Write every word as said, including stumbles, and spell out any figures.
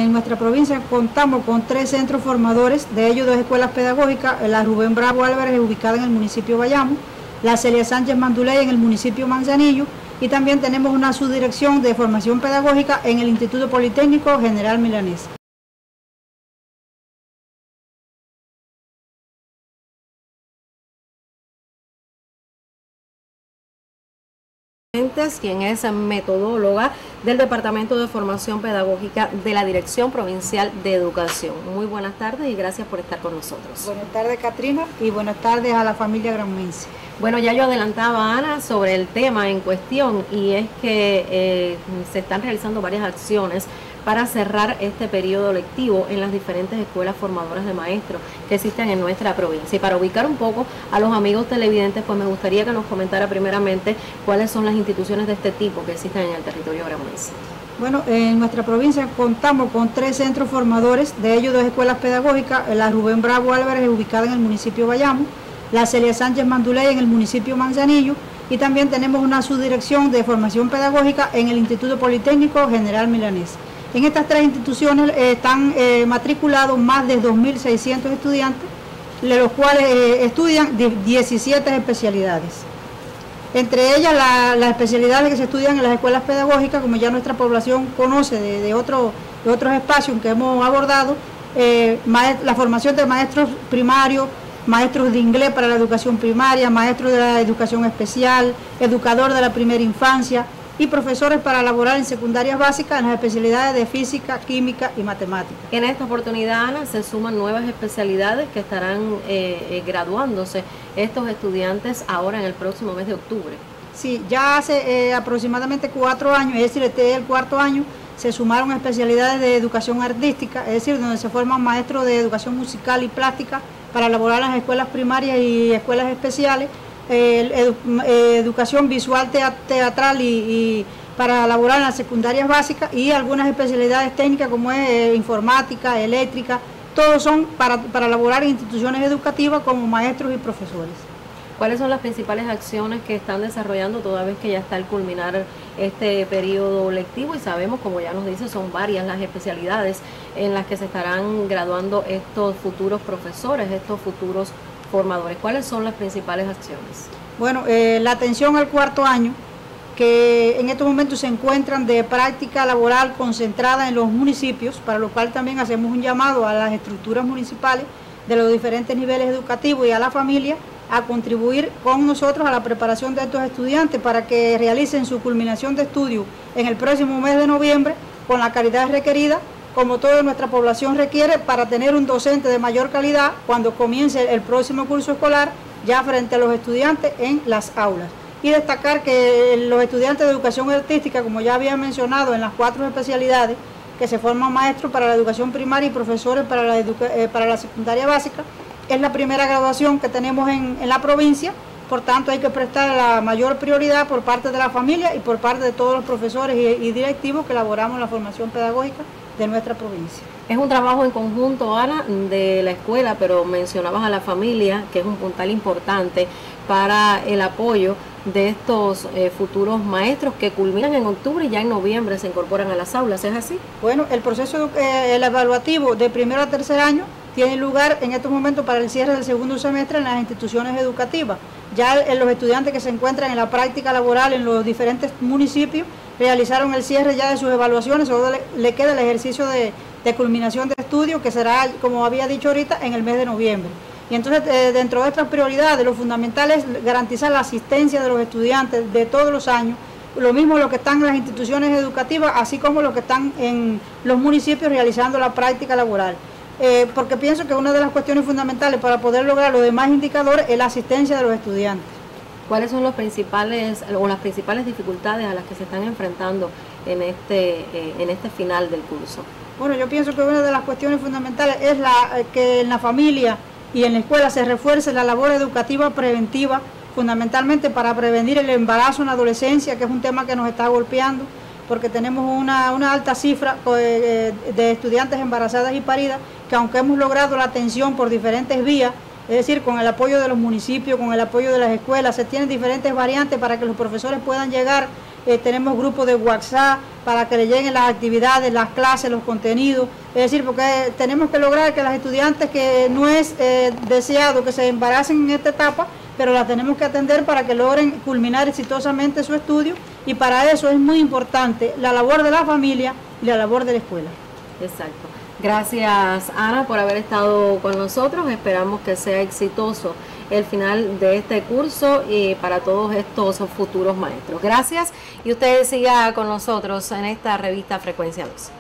en nuestra provincia contamos con tres centros formadores, de ellos dos escuelas pedagógicas, la Rubén Bravo Álvarez ubicada en el municipio de Bayamo, la Celia Sánchez Manduley en el municipio de Manzanillo, y también tenemos una subdirección de formación pedagógica en el Instituto Politécnico General Milanés. Quien es metodóloga del Departamento de Formación Pedagógica de la Dirección Provincial de Educación. Muy buenas tardes y gracias por estar con nosotros. Buenas tardes, Catrina, y buenas tardes a la familia granmense. Bueno, ya yo adelantaba, Ana, sobre el tema en cuestión, y es que eh, se están realizando varias acciones para cerrar este periodo lectivo en las diferentes escuelas formadoras de maestros que existen en nuestra provincia. Y para ubicar un poco a los amigos televidentes, pues me gustaría que nos comentara primeramente cuáles son las instituciones de este tipo que existen en el territorio granmense. Bueno, en nuestra provincia contamos con tres centros formadores, de ellos dos escuelas pedagógicas, la Rubén Bravo Álvarez ubicada en el municipio de Bayamo, la Celia Sánchez Manduley en el municipio de Manzanillo, y también tenemos una subdirección de formación pedagógica en el Instituto Politécnico General Milanés. En estas tres instituciones eh, están eh, matriculados más de dos mil seiscientos estudiantes, de los cuales eh, estudian diecisiete especialidades. Entre ellas la, las especialidades que se estudian en las escuelas pedagógicas, como ya nuestra población conoce de, de, otro, de otros espacios que hemos abordado, eh, la formación de maestros primarios, maestros de inglés para la educación primaria, maestros de la educación especial, educador de la primera infancia, y profesores para laborar en secundarias básicas en las especialidades de física, química y matemática. En esta oportunidad, Ana, se suman nuevas especialidades que estarán eh, eh, graduándose estos estudiantes ahora en el próximo mes de octubre. Sí, ya hace eh, aproximadamente cuatro años, es decir, este es el cuarto año, se sumaron especialidades de educación artística, es decir, donde se forman maestros de educación musical y plástica para laborar en las escuelas primarias y escuelas especiales, Eh, edu, eh, educación visual teatral y, y para elaborar en las secundarias básicas, y algunas especialidades técnicas como es eh, informática, eléctrica, todos son para, para elaborar en instituciones educativas como maestros y profesores. ¿Cuáles son las principales acciones que están desarrollando toda vez que ya está al culminar este periodo lectivo? Y sabemos, como ya nos dice, son varias las especialidades en las que se estarán graduando estos futuros profesores, estos futuros formadores. ¿Cuáles son las principales acciones? Bueno, eh, la atención al cuarto año, que en estos momentos se encuentran de práctica laboral concentrada en los municipios, para lo cual también hacemos un llamado a las estructuras municipales de los diferentes niveles educativos y a la familia a contribuir con nosotros a la preparación de estos estudiantes para que realicen su culminación de estudio en el próximo mes de noviembre con la calidad requerida, como toda nuestra población requiere, para tener un docente de mayor calidad cuando comience el próximo curso escolar, ya frente a los estudiantes en las aulas. Y destacar que los estudiantes de educación artística, como ya había mencionado, en las cuatro especialidades, que se forman maestros para la educación primaria y profesores para la, eh, para la secundaria básica, es la primera graduación que tenemos en, en la provincia. Por tanto, hay que prestar la mayor prioridad por parte de la familia y por parte de todos los profesores y, y directivos que elaboramos la formación pedagógica de nuestra provincia. Es un trabajo en conjunto, Ana, de la escuela, pero mencionabas a la familia, que es un puntal importante para el apoyo de estos eh, futuros maestros que culminan en octubre y ya en noviembre se incorporan a las aulas, ¿es así? Bueno, el proceso eh, el evaluativo de primero a tercer año tiene lugar en estos momentos para el cierre del segundo semestre en las instituciones educativas. Ya en los estudiantes que se encuentran en la práctica laboral en los diferentes municipios realizaron el cierre ya de sus evaluaciones, solo le, le queda el ejercicio de, de culminación de estudio, que será, como había dicho ahorita, en el mes de noviembre. Y entonces, eh, dentro de estas prioridades, lo fundamental es garantizar la asistencia de los estudiantes de todos los años, lo mismo los que están en las instituciones educativas, así como los que están en los municipios realizando la práctica laboral. Eh, porque pienso que una de las cuestiones fundamentales para poder lograr los demás indicadores es la asistencia de los estudiantes. ¿Cuáles son los principales o las principales dificultades a las que se están enfrentando en este, eh, en este final del curso? Bueno, yo pienso que una de las cuestiones fundamentales es la, que en la familia y en la escuela se refuerce la labor educativa preventiva, fundamentalmente para prevenir el embarazo en la adolescencia, que es un tema que nos está golpeando, porque tenemos una, una alta cifra de, de estudiantes embarazadas y paridas, que aunque hemos logrado la atención por diferentes vías, es decir, con el apoyo de los municipios, con el apoyo de las escuelas, se tienen diferentes variantes para que los profesores puedan llegar eh, tenemos grupos de WhatsApp para que le lleguen las actividades, las clases, los contenidos, es decir, porque tenemos que lograr que las estudiantes que no es eh, deseado que se embaracen en esta etapa, pero las tenemos que atender para que logren culminar exitosamente su estudio, y para eso es muy importante la labor de la familia y la labor de la escuela. Exacto. Gracias, Ana, por haber estado con nosotros. Esperamos que sea exitoso el final de este curso y para todos estos futuros maestros. Gracias, y usted siga con nosotros en esta revista Frecuencia dos.